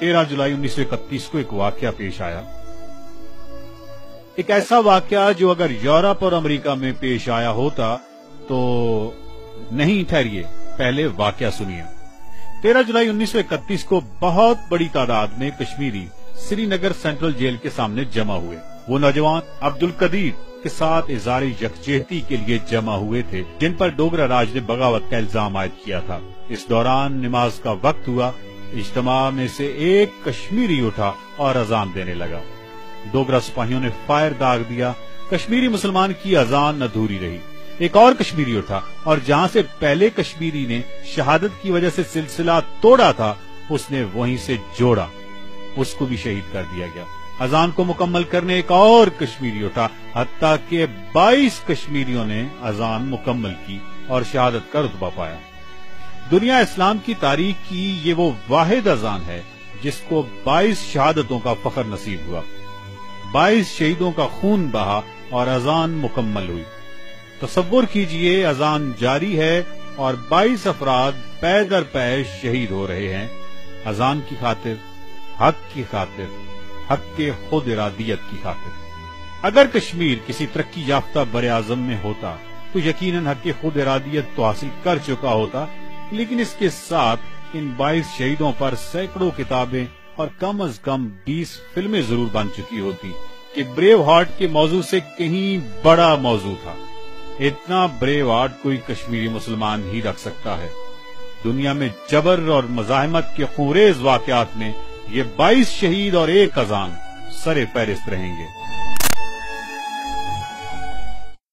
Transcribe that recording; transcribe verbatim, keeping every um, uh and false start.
तेरह जुलाई उन्नीस सौ इकतीस को एक वाकया पेश आया, एक ऐसा वाकया जो अगर यूरोप और अमेरिका में पेश आया होता तो नहीं, ठहरिए पहले वाकया सुनिए। तेरह जुलाई उन्नीस सौ इकतीस को बहुत बड़ी तादाद में कश्मीरी श्रीनगर सेंट्रल जेल के सामने जमा हुए। वो नौजवान अब्दुल कदीर के साथ इज़ारे यकजहती के लिए जमा हुए थे, जिन पर डोगरा राज ने बगावत का इल्जाम आयद किया था। इस दौरान नमाज का वक्त हुआ, इज्तिमा में से एक कश्मीरी उठा और अजान देने लगा। डोगरा सिपाहियों ने फायर दाग दिया, कश्मीरी मुसलमान की अजान अधूरी रही। एक और कश्मीरी उठा और जहां से पहले कश्मीरी ने शहादत की वजह से सिलसिला तोड़ा था, उसने वहीं से जोड़ा, उसको भी शहीद कर दिया गया। अजान को मुकम्मल करने एक और कश्मीरी उठा, हत्ता के बाईस कश्मीरियों ने अजान मुकम्मल की और शहादत का रुतबा पाया। दुनिया इस्लाम की तारीख की ये वो वाहिद अजान है जिसको बाईस शहादतों का फख्र नसीब हुआ, बाईस शहीदों का खून बहा और अजान मुकम्मल हुई। तसव्वुर कीजिए, अजान जारी है और बाईस अफराद पै दर पै शहीद हो रहे हैं अजान की खातिर, हक की खातिर, हक के खुद इरादियत की खातिर। अगर कश्मीर किसी तरक्की याफ्ता बरे आजम में होता तो यकीनन हक के खुद इरादियत तो हासिल कर चुका होता, लेकिन इसके साथ इन बाईस शहीदों पर सैकड़ों किताबें और कम अज कम बीस फिल्में जरूर बन चुकी होती कि ब्रेव हार्ट के मौजू से कहीं बड़ा मौजू था। इतना ब्रेव हार्ट कोई कश्मीरी मुसलमान ही रख सकता है। दुनिया में जबर और मज़ाहमत के खूरेज वाकयात में ये बाईस शहीद और एक अजान सरे फहरिस्त रहेंगे।